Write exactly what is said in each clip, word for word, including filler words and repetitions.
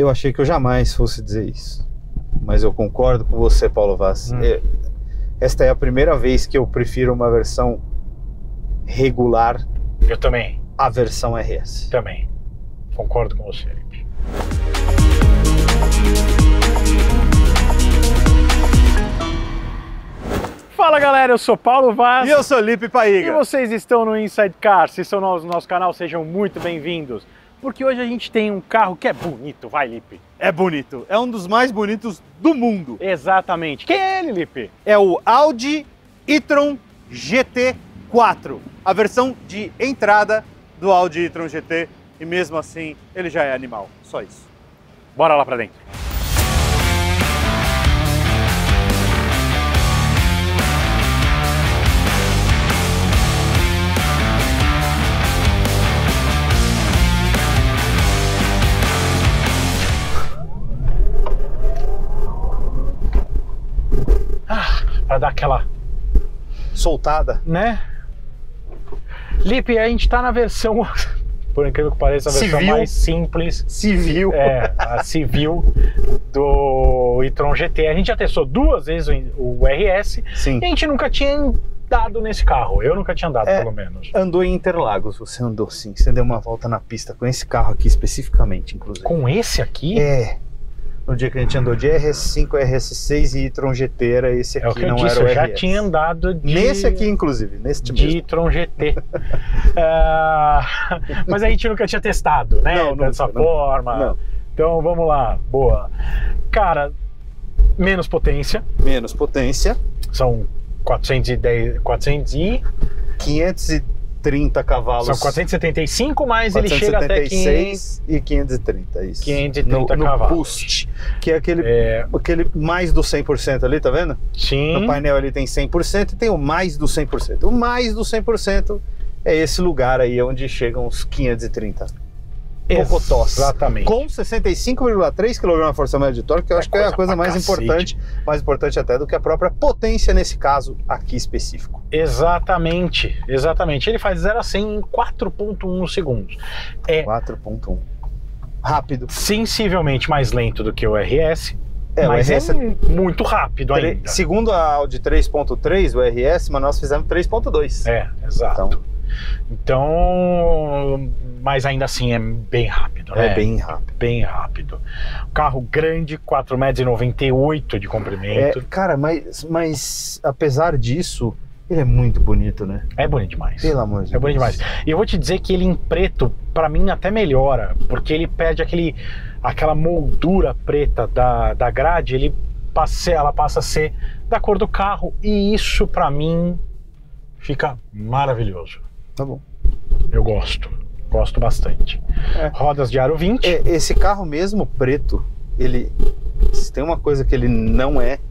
Eu achei que eu jamais fosse dizer isso, mas eu concordo com você, Paulo Vaz. Hum. É, esta é a primeira vez que eu prefiro uma versão regular. Eu também. A versão R S. Também. Concordo com você, Lipe. Fala galera, eu sou Paulo Vaz. E eu sou Lipe Paiga. E vocês estão no Inside Car. Se são novos no nosso canal, sejam muito bem-vindos. Porque hoje a gente tem um carro que é bonito, vai, Lipe? É bonito, é um dos mais bonitos do mundo. Exatamente. Quem é ele, Lipe? É o Audi e-tron G T quatro, a versão de entrada do Audi e-tron G T, e mesmo assim ele já é animal, só isso. Bora lá pra dentro. Para dar aquela soltada, né? Lipe, a gente tá na versão, por incrível que pareça, a versão civil. mais simples, civil, é, a civil do e-tron G T. A gente já testou duas vezes o R S. Sim. E a gente nunca tinha andado nesse carro. Eu nunca tinha andado, é, pelo menos. Andou em Interlagos, você andou sim. Você deu uma volta na pista com esse carro aqui especificamente, inclusive. Com esse aqui? É. No dia que a gente andou de R S cinco, R S seis e e-tron G T, era esse aqui, é o que eu não disse, era o eu já R S. tinha andado de... Nesse aqui, inclusive, nesse de e-tron G T. uh, mas a gente nunca tinha testado, né? Não, Dessa nunca, forma. Não. Então, vamos lá. Boa. Cara, menos potência. Menos potência. São quatrocentos e dez... quatrocentos e... quinhentos e trinta cavalos. São quatrocentos e setenta e cinco, mas ele chega até quinhentos e quinhentos e trinta, isso. quinhentos e trinta no, cavalos. No boost, que é aquele, é aquele mais do cem por cento ali, tá vendo? Sim. No painel ele tem cem por cento e tem o mais do cem por cento. O mais do cem por cento é esse lugar aí onde chegam os quinhentos e trinta. Mocotós. Exatamente. Com sessenta e cinco vírgula três quilogramas-força média de torque, que eu é acho que é a coisa mais cacete. importante, mais importante até do que a própria potência nesse caso aqui específico. Exatamente, exatamente. Ele faz zero a cem em quatro ponto um segundos. É quatro ponto um. Rápido. Sensivelmente mais lento do que o R S. É, mas o R S é muito rápido ainda. Segundo a Audi três ponto três, o R S, mas nós fizemos três ponto dois. É, exato. Então, então, mas ainda assim é bem rápido, né? É bem rápido. Bem rápido. Carro grande, quatro metros e noventa e oito de comprimento. É, cara, mas, mas apesar disso, ele é muito bonito, né? É bonito demais. Pelo amor de Deus. É bonito demais. E eu vou te dizer que ele em preto, pra mim, até melhora, porque ele perde aquele, aquela moldura preta da, da grade, ele passa, ela passa a ser da cor do carro, e isso pra mim fica maravilhoso. Tá bom. Eu gosto. Gosto bastante. É. Rodas de aro vinte. É, esse carro mesmo preto, ele... Se tem uma coisa que ele não é,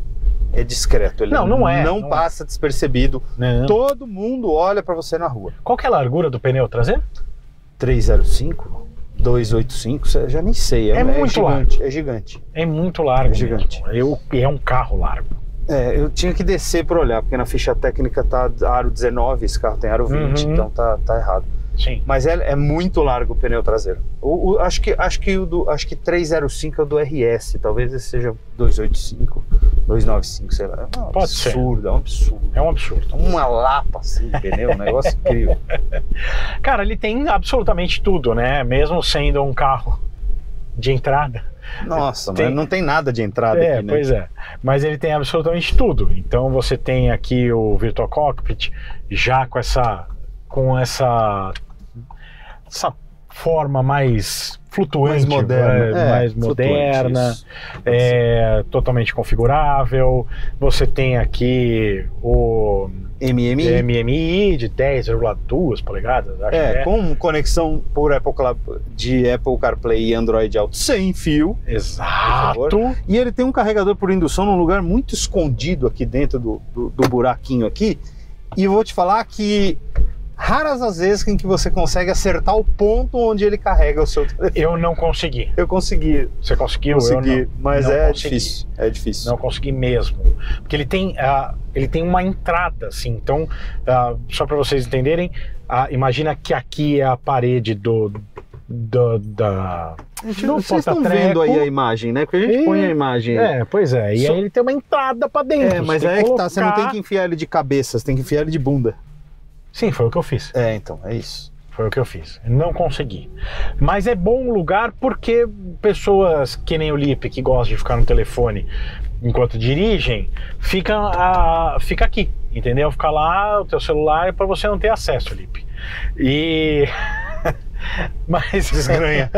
é discreto. Ele não, não é. Não, não passa é. despercebido. Não. Todo mundo olha pra você na rua. Qual que é a largura do pneu traseiro? trezentos e cinco? duzentos e oitenta e cinco? Já nem sei. É, é muito gigante, largo. É gigante. É muito largo. É gigante. Eu, é um carro largo. É, eu tinha que descer para olhar, porque na ficha técnica tá aro dezenove, esse carro tem aro vinte, uhum. Então tá, tá errado. Sim. Mas é, é muito largo o pneu traseiro. O, o, acho, que, acho, que o do, acho que trezentos e cinco é o do R S, talvez esse seja duzentos e oitenta e cinco, duzentos e noventa e cinco, sei lá. É um Pode absurdo, ser. é um absurdo. É um absurdo. Uma lapa assim de pneu, um negócio incrível. Cara, ele tem absolutamente tudo, né? Mesmo sendo um carro de entrada. Nossa, tem... mas não tem nada de entrada é, aqui, né? Pois é, mas ele tem absolutamente tudo. Então você tem aqui o Virtual Cockpit já com essa com essa essa forma mais flutuante, mais moderna, é, mais moderna, é, totalmente configurável. Você tem aqui o M M I, M M I de dez vírgula duas polegadas, acho é, que é. Com conexão por Apple, de Apple CarPlay e Android Auto sem fio. Exato. E ele tem um carregador por indução num lugar muito escondido aqui dentro do, do, do buraquinho aqui. E eu vou te falar que raras as vezes em que você consegue acertar o ponto onde ele carrega o seu telefone. Eu não consegui. Eu consegui. Você conseguiu? Consegui, eu não, mas não é consegui. difícil. É difícil. Não consegui mesmo. Porque ele tem, uh, ele tem uma entrada, assim. Então, uh, só para vocês entenderem, uh, imagina que aqui é a parede do, do, da... Não, vocês estão vendo aí a imagem, né? Porque a gente e... põe a imagem. É, pois é. E Só... aí ele tem uma entrada pra dentro. É, mas aí é que tá. Você não tem que enfiar ele de cabeça, você tem que enfiar ele de bunda. Sim, foi o que eu fiz. É, então, é isso. Foi o que eu fiz. Não consegui. Mas é bom lugar porque pessoas que nem o Lipe, que gostam de ficar no telefone enquanto dirigem, fica, a, fica aqui, entendeu? Fica lá o teu celular para você não ter acesso, Lipe. E... Mas... Desgranha.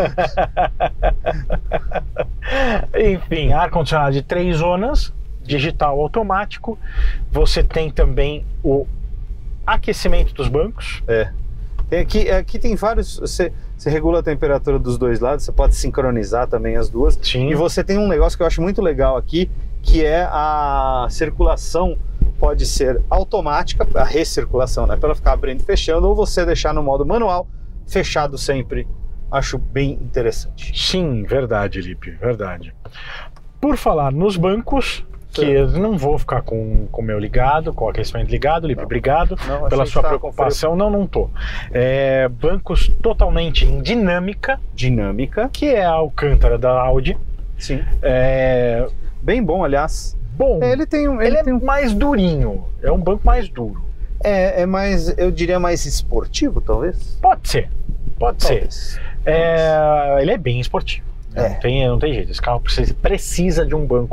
Enfim, ar-condicionado de três zonas, digital automático. Você tem também o aquecimento dos bancos. É. Tem aqui, aqui tem vários. Você, você regula a temperatura dos dois lados, você pode sincronizar também as duas. Sim. E você tem um negócio que eu acho muito legal aqui, que é a circulação pode ser automática, a recirculação, né? Para ela ficar abrindo e fechando, ou você deixar no modo manual, fechado sempre. Acho bem interessante. Sim, verdade, Lipe, verdade. Por falar nos bancos, que eu não vou ficar com o meu ligado, com o aquecimento ligado, Lipe, obrigado não, pela sua preocupação. Não, não tô. É, bancos totalmente em dinâmica. Dinâmica. Que é a Alcântara da Audi. Sim. É, bem bom, aliás. Bom, é, ele tem um, ele, ele tem é um... mais durinho. É um banco mais duro. É, é mais, eu diria mais esportivo, talvez? Pode ser. Pode talvez. ser. É, ele é bem esportivo. É. Não, tem, não tem jeito, esse carro precisa, precisa de um banco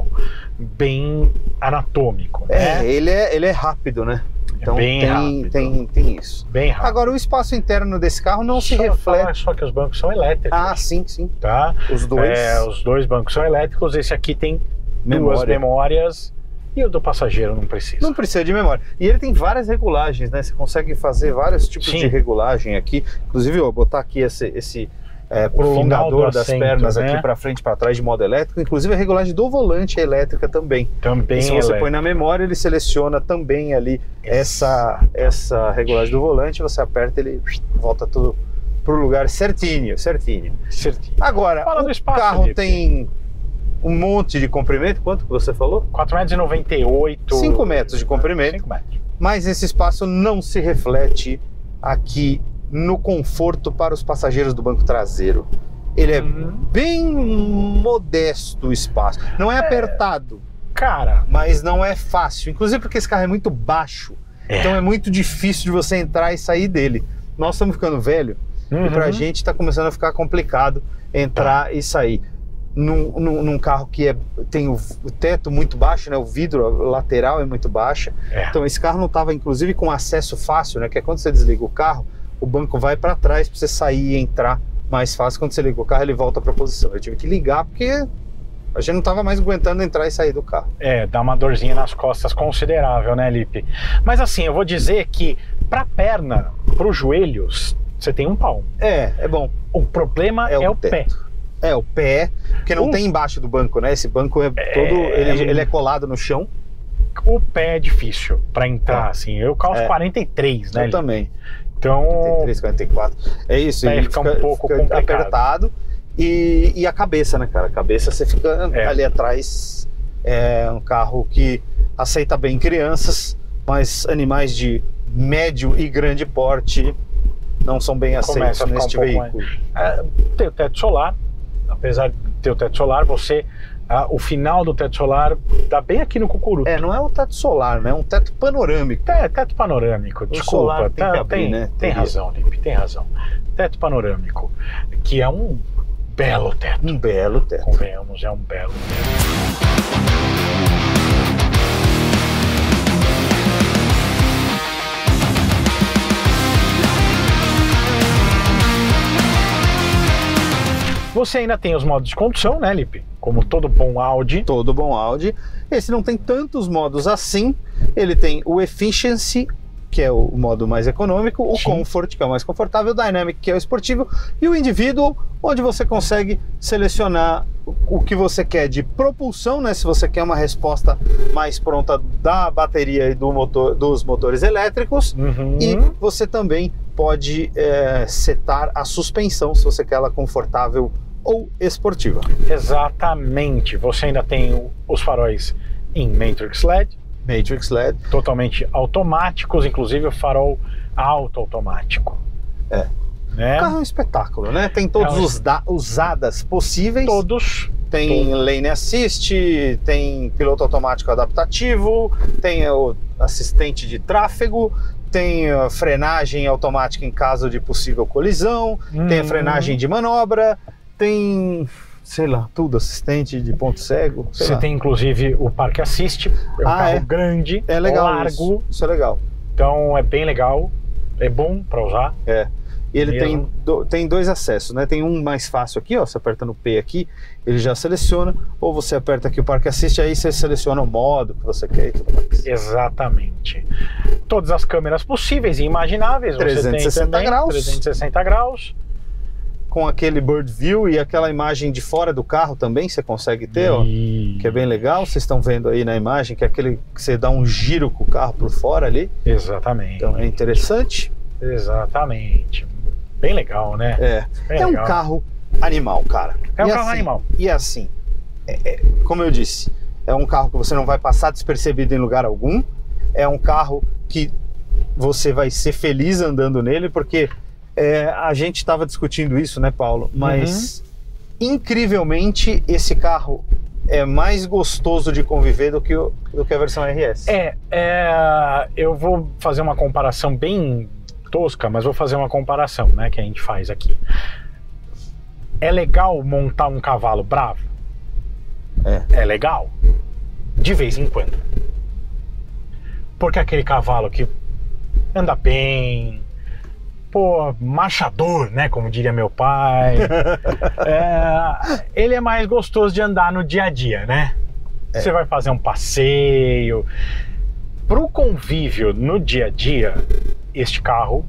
bem anatômico. É, né? ele, é ele é rápido, né? Então bem tem, rápido. Tem, tem isso. Bem rápido. Agora, o espaço interno desse carro não só se reflete. Só que os bancos são elétricos. Ah, sim, sim. Tá? Os dois. É, os dois bancos são elétricos. Esse aqui tem Memória. duas memórias. E o do passageiro não precisa. Não precisa de memória. E ele tem várias regulagens, né? Você consegue fazer vários tipos sim. de regulagem aqui. Inclusive, eu vou botar aqui esse. esse É, prolongador das assento, pernas né? aqui para frente e para trás de modo elétrico, inclusive a regulagem do volante é elétrica também. Também. E se você elétrica. põe na memória, ele seleciona também ali essa, essa regulagem do volante, você aperta, ele volta tudo pro lugar certinho, certinho. certinho. Agora, Fala o do espaço, carro Felipe. Tem um monte de comprimento, quanto que você falou? quatro metros e noventa e oito. cinco metros de comprimento. cinco metros. Mas esse espaço não se reflete aqui no conforto para os passageiros do banco traseiro. Ele é uhum. bem modesto o espaço. Não é, é apertado, cara, mas não é fácil. Inclusive porque esse carro é muito baixo. É. Então é muito difícil de você entrar e sair dele. Nós estamos ficando velho uhum. e pra gente está começando a ficar complicado entrar ah. e sair. Num, num, num carro que é, tem o, o teto muito baixo, né? O vidro lateral é muito baixo. É. Então esse carro não estava, inclusive, com acesso fácil, né? Que é quando você desliga o carro, o banco vai para trás para você sair e entrar mais fácil. Quando você liga o carro, ele volta para a posição. Eu tive que ligar porque a gente não estava mais aguentando entrar e sair do carro. É, dá uma dorzinha nas costas considerável, né, Lipe? Mas assim, eu vou dizer que para perna, para os joelhos, você tem um palmo. É, é bom. O problema é, é o, o pé. É, o pé, porque não uh. tem embaixo do banco, né? Esse banco é, é todo, ele, ele é colado no chão. O pé é difícil para entrar, é. assim. Eu calço é. quarenta e três, né? Eu também. Então, quarenta e três, quarenta e quatro. É isso, ele fica, fica um pouco fica complicado. Apertado. E, e a cabeça, né, cara? A cabeça você fica é. ali atrás. É um carro que aceita bem crianças, mas animais de médio e grande porte não são bem aceitos neste um veículo. É, tem o teto solar, apesar de ter o teto solar, você... Ah, o final do teto solar dá bem aqui no cucuruto. É, não é um teto solar, né? É um teto panorâmico. É, teto panorâmico, o desculpa. Tem, tá, que abrir, tem, né? tem razão, Lipe, tem razão. Teto panorâmico, que é um belo teto. Um belo teto. Convenhamos, é um belo teto. Você ainda tem os modos de condução, né, Lipe? Como todo bom Audi. Todo bom Audi. Esse não tem tantos modos assim. Ele tem o Efficiency, que é o modo mais econômico, o Sim. Comfort, que é o mais confortável, o Dynamic, que é o esportivo, e o Individual, onde você consegue selecionar o que você quer de propulsão, né? Se você quer uma resposta mais pronta da bateria e do motor, dos motores elétricos, uhum. e você também pode é, setar a suspensão, se você quer ela confortável ou esportiva. Exatamente. Você ainda tem os faróis em Matrix L E D. Matrix L E D. Totalmente automáticos, inclusive o farol auto-automático. É. né? O carro é um espetáculo, né? Tem todos é um... os da os A D As possíveis. Todos. Tem todos. Lane Assist, tem piloto automático adaptativo, tem o assistente de tráfego, tem a frenagem automática em caso de possível colisão, hum. tem a frenagem de manobra, tem, sei lá, tudo, assistente de ponto cego. Você lá. tem inclusive o Park Assist, é um ah, carro é? grande, é legal largo. Isso. isso é legal. Então é bem legal, é bom para usar. É. E ele Mesmo. tem, do, tem dois acessos, né? Tem um mais fácil aqui, ó. Você aperta no P aqui, ele já seleciona. Ou você aperta aqui o Park Assist, aí você seleciona o modo que você quer e tudo mais. Exatamente. Todas as câmeras possíveis e imagináveis. trezentos e sessenta você tem também, graus. trezentos e sessenta graus. Com aquele Bird View e aquela imagem de fora do carro também você consegue ter, ó. E... Que é bem legal. Vocês estão vendo aí na imagem que é aquele que você dá um giro com o carro por fora ali. Exatamente. Então é interessante. Exatamente. Bem legal, né? É, Bem é um legal. carro animal, cara. É um e carro assim, animal. E assim, é, é, como eu disse, é um carro que você não vai passar despercebido em lugar algum. É um carro que você vai ser feliz andando nele, porque é, a gente estava discutindo isso, né, Paulo? Mas uhum. incrivelmente esse carro é mais gostoso de conviver do que, o, do que a versão R S. É, é, eu vou fazer uma comparação bem tosca, mas vou fazer uma comparação, né, que a gente faz aqui. É legal montar um cavalo bravo? É. É legal. De vez em quando. Porque aquele cavalo que anda bem, pô, machador, né, como diria meu pai, é, ele é mais gostoso de andar no dia a dia, né? É. Você vai fazer um passeio. Pro convívio no dia a dia, este carro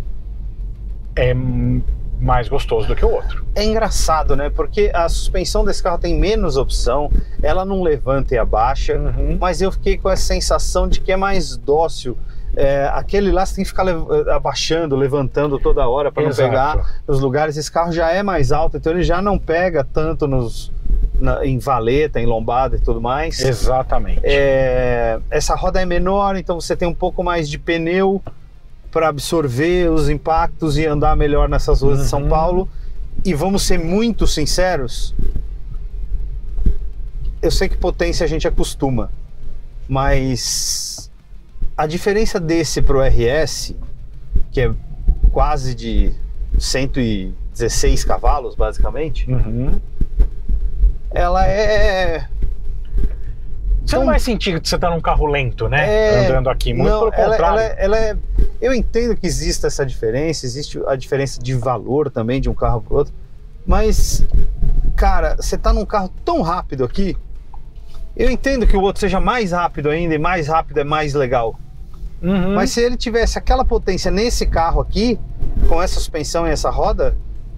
é mais gostoso do que o outro. É engraçado, né? Porque a suspensão desse carro tem menos opção, ela não levanta e abaixa, uhum. mas eu fiquei com essa sensação de que é mais dócil. É, aquele lá você tem que ficar le abaixando, levantando toda hora para não Exato. pegar nos lugares. Esse carro já é mais alto, então ele já não pega tanto nos, na, em valeta, em lombada e tudo mais. Exatamente. É, essa roda é menor, então você tem um pouco mais de pneu para absorver os impactos e andar melhor nessas ruas uhum. de São Paulo. E vamos ser muito sinceros, eu sei que potência a gente acostuma, mas a diferença desse pro R S, que é quase de cento e dezesseis cavalos basicamente, uhum. ela é... Você então, não vai sentir que você está num carro lento, né? É, andando aqui, muito não, pelo contrário. Ela, ela, ela é, eu entendo que existe essa diferença, existe a diferença de valor também de um carro para o outro, mas, cara, você está num carro tão rápido aqui, eu entendo que o outro seja mais rápido ainda, e mais rápido é mais legal. Uhum. Mas se ele tivesse aquela potência nesse carro aqui, com essa suspensão e essa roda,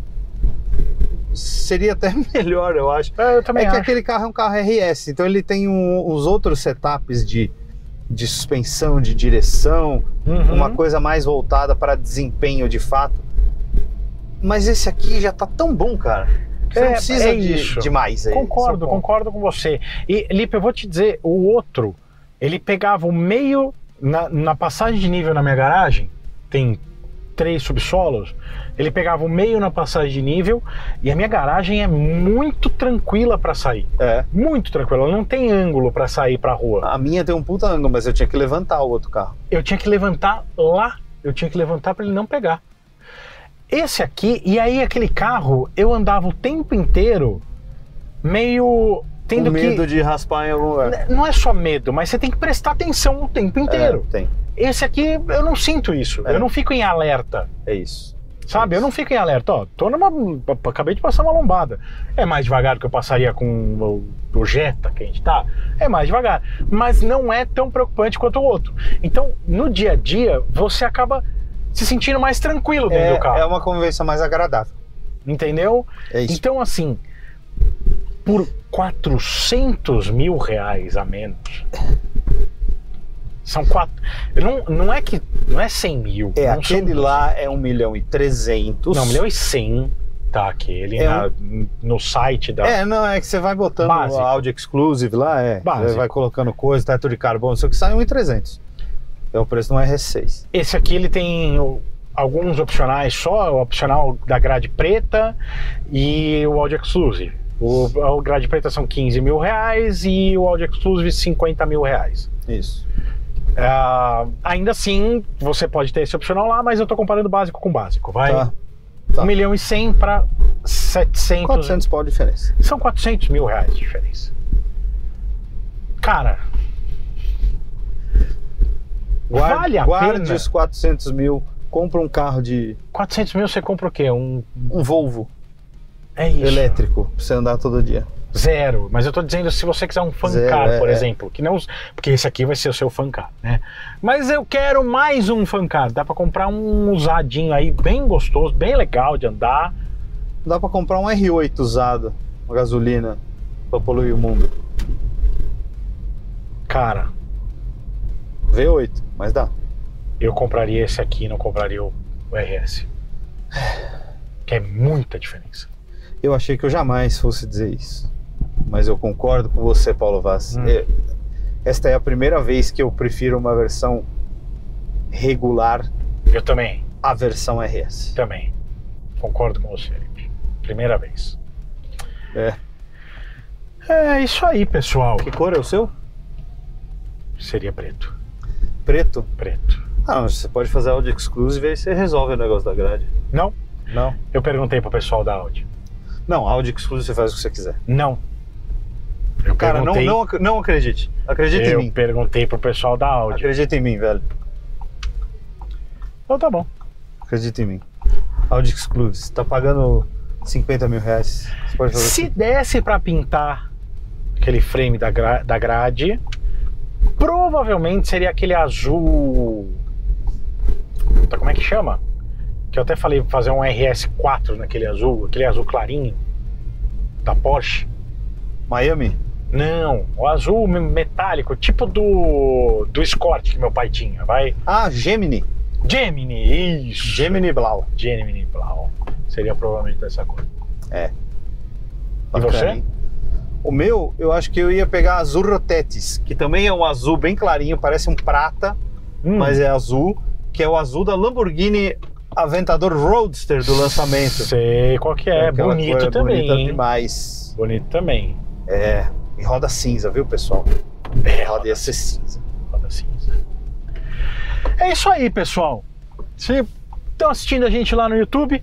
seria até melhor, eu acho. É, eu também é acho. que aquele carro é um carro R S, então ele tem um, os outros setups de, de suspensão, de direção, uhum. uma coisa mais voltada para desempenho de fato. Mas esse aqui já tá tão bom, cara. Você é, não precisa é de, isso. de mais. Aí, concordo, concordo com você. E, Lipe, eu vou te dizer, o outro, ele pegava o meio, na, na passagem de nível na minha garagem, tem três subsolos, ele pegava o meio na passagem de nível e a minha garagem é muito tranquila para sair. É. Muito tranquila, ela não tem ângulo para sair para rua. A minha tem um puta ângulo, mas eu tinha que levantar o outro carro. Eu tinha que levantar lá, eu tinha que levantar para ele não pegar. Esse aqui, e aí aquele carro, eu andava o tempo inteiro meio... tendo Com medo que... de raspar em algum lugar. Não é só medo, mas você tem que prestar atenção o tempo inteiro. É, tem. Esse aqui, eu não sinto isso. É. Eu não fico em alerta. É isso. Sabe? É isso. Eu não fico em alerta. Ó, tô numa... acabei de passar uma lombada. É mais devagar do que eu passaria com o, o Jetta que a gente tá. É mais devagar. Mas não é tão preocupante quanto o outro. Então, no dia a dia, você acaba se sentindo mais tranquilo dentro é, do carro. É uma convivência mais agradável. Entendeu? É isso. Então, assim, por quatrocentos mil reais a menos, são quatro... Não, não é que... Não é cem mil. É, não aquele são... lá é um milhão e trezentos. Não, um milhão e cem. Tá, aquele é na, um... no site da... É, não, é que você vai botando Básico. o Audi Exclusive lá, é. Básico. Você vai colocando coisa, teto de carbono, só que sai um milhão e trezentos. É o preço de um R S seis. Esse aqui, ele tem alguns opcionais só, o opcional da grade preta e o Audio Exclusive. O, a grade preta são quinze mil reais e o Audio Exclusive cinquenta mil reais. Isso. Uh, ainda assim, você pode ter esse opcional lá, mas eu tô comparando básico com básico, vai? Tá. Tá. um milhão e cem para setecentos. quatrocentos pau de diferença. São quatrocentos mil reais de diferença. Cara, Guarde, vale a guarde pena. os quatrocentos mil, compra um carro de... quatrocentos mil você compra o quê? Um... um Volvo É isso. elétrico, pra você andar todo dia. Zero. Mas eu tô dizendo, se você quiser um fan Zero, car, é, por é. exemplo, que não, porque esse aqui vai ser o seu fan car, né? Mas eu quero mais um fan car. Dá pra comprar um usadinho aí, bem gostoso, bem legal de andar. Dá pra comprar um R oito usado, uma gasolina, pra poluir o mundo. Cara, V oito, mas dá. eu compraria esse aqui, não compraria o R S. Que é muita diferença. Eu achei que eu jamais fosse dizer isso, mas eu concordo com você, Paulo Vaz. Hum. É, esta é a primeira vez que eu prefiro uma versão regular Eu também, à versão R S. também. Concordo com você, Felipe. Primeira vez. É. É isso aí, pessoal. Que cor é o seu? Seria preto. Preto? Preto. Ah, mas você pode fazer Audio Exclusive e aí você resolve o negócio da grade. Não? Não? Eu perguntei pro pessoal da Audi. Não, Audio Exclusive você faz o que você quiser. Não. Eu Cara, não, perguntei, não, ac- não acredite. Acredita eu em mim. perguntei pro pessoal da Audi. Acredita em mim, velho. Então tá bom. Acredita em mim. Audio Exclusive, você tá pagando cinquenta mil reais. Você pode fazer Se assim. desse pra pintar aquele frame da, gra da grade, provavelmente seria aquele azul... Puta, como é que chama? Que eu até falei pra fazer um R S quatro naquele azul, aquele azul clarinho da Porsche. Miami? Não, o azul metálico, tipo do, do Escort que meu pai tinha, vai? Ah, Gemini. Gemini, isso. Gemini Blau. Gemini Blau. Seria provavelmente dessa cor. É. E Bacana, você? hein? O meu, eu acho que eu ia pegar azul Rotetis, que também é um azul bem clarinho, parece um prata, Hum, mas é azul, que é o azul da Lamborghini Aventador Roadster do lançamento. sei qual que é, Aquela bonito cor é também. bonita hein? demais. Bonito também. É, e roda cinza, viu, pessoal? É, Roda ia ser cinza. roda cinza. É isso aí, pessoal. Se estão assistindo a gente lá no YouTube,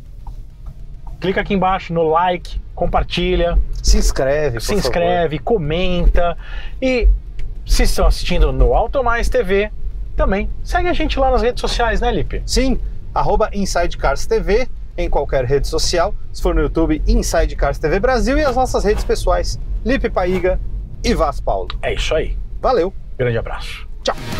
clica aqui embaixo no like, compartilha, Se inscreve, por se favor. inscreve, comenta. E se estão assistindo no Automais T V, também segue a gente lá nas redes sociais, né, Lipe? Sim, arroba Inside Cars T V em qualquer rede social. Se for no YouTube, Inside Cars T V Brasil, e as nossas redes pessoais, Lipe Paiga e Vaz Paulo. É isso aí. Valeu, Grande abraço. tchau!